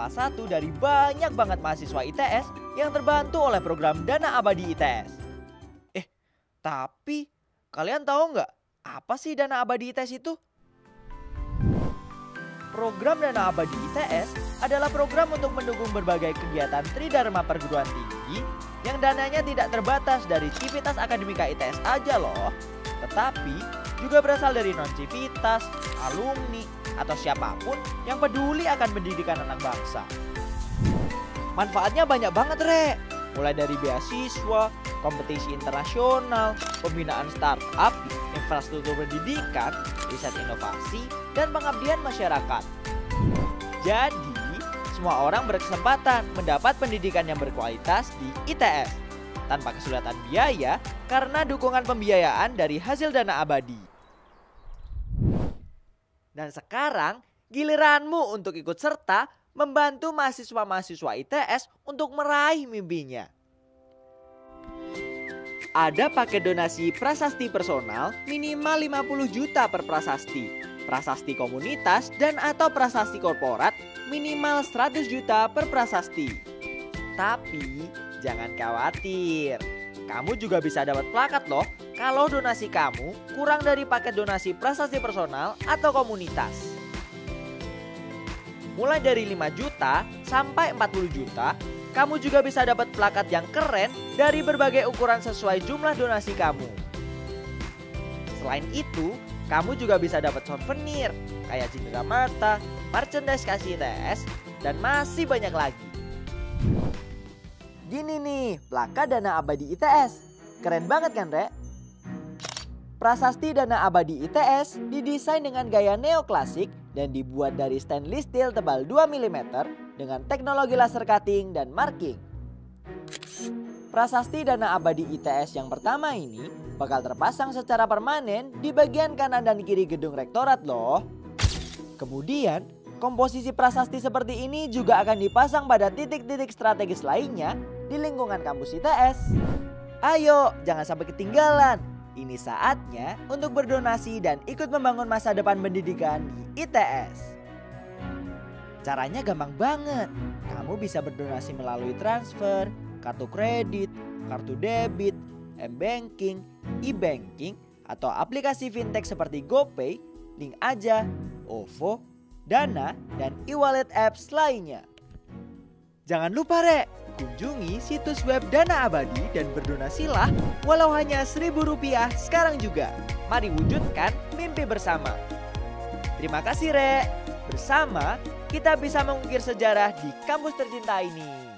salah satu dari banyak banget mahasiswa ITS yang terbantu oleh program Dana Abadi ITS. Tapi kalian tahu nggak apa sih Dana Abadi ITS itu? Program Dana Abadi ITS adalah program untuk mendukung berbagai kegiatan Tridharma perguruan tinggi yang dananya tidak terbatas dari civitas akademika ITS aja loh, tetapi juga berasal dari non-civitas, alumni, atau siapapun yang peduli akan pendidikan anak bangsa. Manfaatnya banyak banget, Re. Mulai dari beasiswa, kompetisi internasional, pembinaan startup, infrastruktur pendidikan, riset inovasi, dan pengabdian masyarakat. Jadi, semua orang berkesempatan mendapat pendidikan yang berkualitas di ITS tanpa kesulitan biaya karena dukungan pembiayaan dari hasil dana abadi. Dan sekarang giliranmu untuk ikut serta membantu mahasiswa-mahasiswa ITS untuk meraih mimpinya. Ada paket donasi prasasti personal minimal 50 juta per prasasti, prasasti komunitas dan atau prasasti korporat minimal 100 juta per prasasti. Tapi jangan khawatir, kamu juga bisa dapat plakat loh kalau donasi kamu kurang dari paket donasi prasasti personal atau komunitas. Mulai dari 5 juta sampai 40 juta, kamu juga bisa dapat plakat yang keren dari berbagai ukuran sesuai jumlah donasi kamu. Selain itu, kamu juga bisa dapat souvenir kayak cindera mata, merchandise kasih ITS, dan masih banyak lagi. Gini nih, plakat Dana Abadi ITS. Keren banget kan, Re? Prasasti Dana Abadi ITS didesain dengan gaya neoklasik dan dibuat dari stainless steel tebal 2 mm dengan teknologi laser cutting dan marking. Prasasti Dana Abadi ITS yang pertama ini bakal terpasang secara permanen di bagian kanan dan kiri gedung rektorat loh. Kemudian, komposisi prasasti seperti ini juga akan dipasang pada titik-titik strategis lainnya di lingkungan kampus ITS. Ayo, jangan sampai ketinggalan. Ini saatnya untuk berdonasi dan ikut membangun masa depan pendidikan di ITS. Caranya gampang banget. Kamu bisa berdonasi melalui transfer, kartu kredit, kartu debit, m-banking, e-banking, atau aplikasi fintech seperti GoPay, Link Aja, OVO, Dana, dan e-wallet apps lainnya. Jangan lupa, Re, kunjungi situs web Dana Abadi dan berdonasilah walau hanya Rp1.000 sekarang juga. Mari wujudkan mimpi bersama. Terima kasih, Re. Bersama kita bisa mengukir sejarah di kampus tercinta ini.